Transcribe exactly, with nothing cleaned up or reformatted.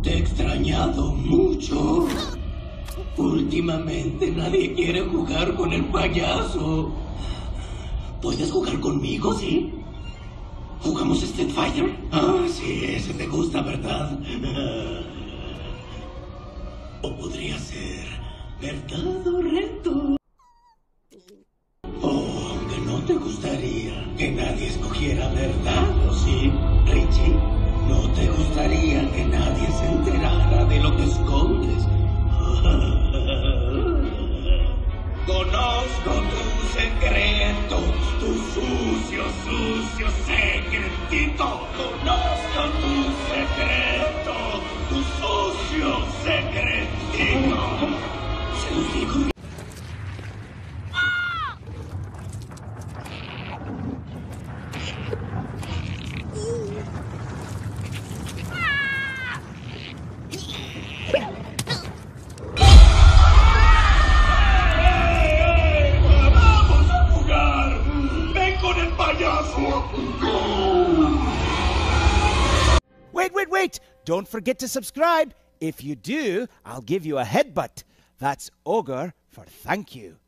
Te he extrañado mucho. Últimamente nadie quiere jugar con el payaso. ¿Puedes jugar conmigo, sí? ¿Jugamos Street Fighter? Ah, sí, ese te gusta, ¿verdad? O podría ser verdad o reto. Oh, aunque no te gustaría que nadie escogiera verdad, ¿o sí, Richie? ¿No te gustaría que nadie se enterara de lo que escondes? Conozco tu secreto, tu sucio, sucio secretito. Conozco tu secreto, tu sucio secretito. Se los digo. Wait, wait, wait! Don't forget to subscribe. If you do, I'll give you a headbutt. That's ogre for thank you.